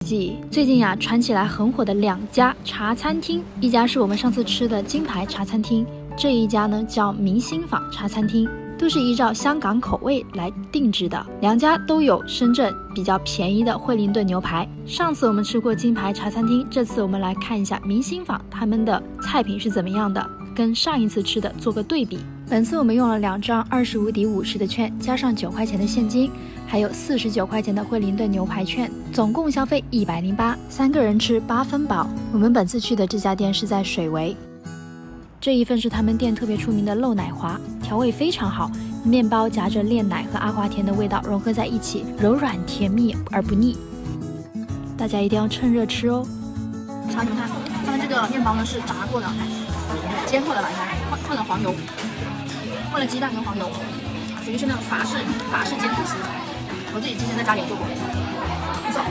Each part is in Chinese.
最近呀，传起来很火的2家茶餐厅，一家是我们上次吃的金牌茶餐厅，这一家呢叫明星坊茶餐厅，都是依照香港口味来定制的。2家都有深圳比较便宜的惠灵顿牛排。上次我们吃过金牌茶餐厅，这次我们来看一下明星坊他们的菜品是怎么样的，跟上一次吃的做个对比。本次我们用了2张25抵50的券，加上9块钱的现金，还有49块钱的惠灵顿牛排券，总共消费108，3个人吃8分饱。我们本次去的这家店是在水围，这一份是他们店特别出名的漏奶滑，调味非常好，面包夹着炼奶和阿华田的味道融合在一起，柔软甜蜜而不腻，大家一定要趁热吃哦。 尝你们看，他们这个面包呢是炸过的，煎过的吧，应该混了黄油，混了鸡蛋跟黄油，属于是那种法式煎吐司。我自己之前在家里有做过，不错。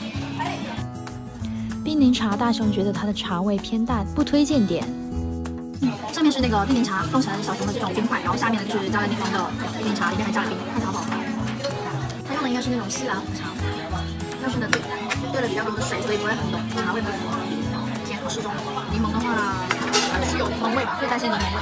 冰柠茶，大雄觉得它的茶味偏淡，不推荐点。 上面是那个冰柠茶冻成小熊的这种冰块，然后下面呢就是加了柠檬的冰柠茶，里面还加了冰，看起来好好喝。它用的应该是那种西兰红茶，但是呢兑了比较多的水，所以不会很浓，茶味不浓，甜和适中。柠檬的话是有柠檬味吧，会带些柠檬味。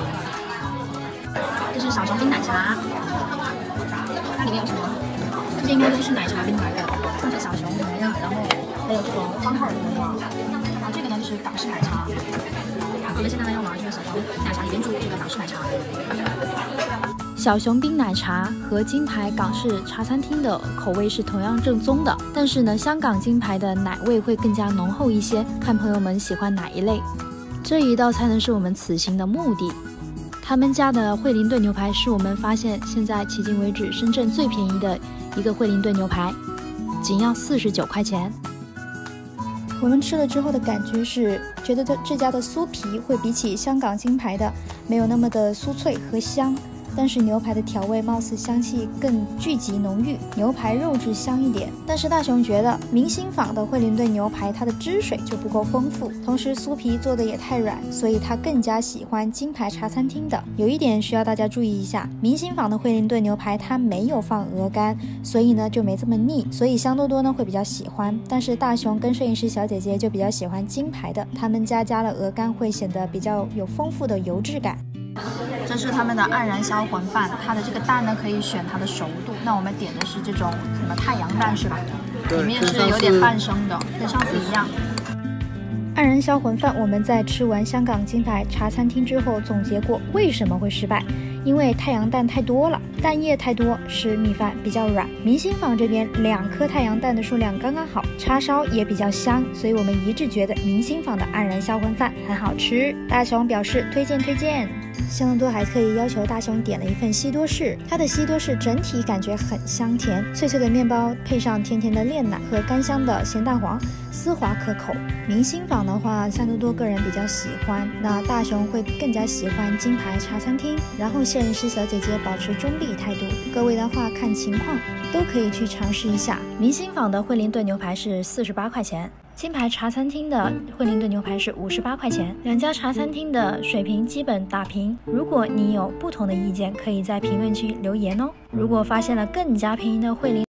这是小熊冰奶茶，它里面有什么？这些应该都是奶茶冰来的，像是小熊什么呀，然后还有这种方块的话，然后这个呢就是港式奶茶。我们现在呢要拿这个小熊奶茶里面注入这个港式奶茶。 小熊冰奶茶和金牌港式茶餐厅的口味是同样正宗的，但是呢，香港金牌的奶味会更加浓厚一些，看朋友们喜欢哪一类。这一道菜呢是我们此行的目的。他们家的惠灵顿牛排是我们发现现在迄今为止深圳最便宜的一个惠灵顿牛排，仅要49块钱。我们吃了之后的感觉是，觉得这家的酥皮会比起香港金牌的没有那么的酥脆和香，但是牛排的调味貌似香气更聚集浓郁，牛排肉质香一点。但是大雄觉得明星坊的惠灵顿牛排它的汁水就不够丰富，同时酥皮做的也太软，所以他更加喜欢金牌茶餐厅的。有一点需要大家注意一下，明星坊的惠灵顿牛排它没有放鹅肝，所以呢就没这么腻，所以香多多呢会比较喜欢。但是大雄跟摄影师小姐姐就比较喜欢金牌的，他们家加了鹅肝会显得比较有丰富的油质感。 这是他们的黯然销魂饭，它的这个蛋呢可以选它的熟度。那我们点的是这种什么太阳蛋是吧？里面是有点半生的，跟上次一样。 黯然销魂饭，我们在吃完香港金牌茶餐厅之后总结过为什么会失败，因为太阳蛋太多了，蛋液太多，使米饭比较软。明星坊这边2颗太阳蛋的数量刚刚好，叉烧也比较香，所以我们一致觉得明星坊的黯然销魂饭很好吃。大雄表示推荐。香多多还特意要求大雄点了一份西多士，它的西多士整体感觉很香甜，脆脆的面包配上甜甜的炼奶和干香的咸蛋黄，丝滑可口。明星坊的话，香多多个人比较喜欢，那大雄会更加喜欢金牌茶餐厅。然后摄影师小姐姐保持中立态度，各位的话看情况都可以去尝试一下。明星坊的惠灵顿牛排是48块钱。金牌茶餐厅的惠灵顿牛排是58块钱，2家茶餐厅的水平基本打平。如果你有不同的意见，可以在评论区留言哦。如果发现了更加便宜的惠灵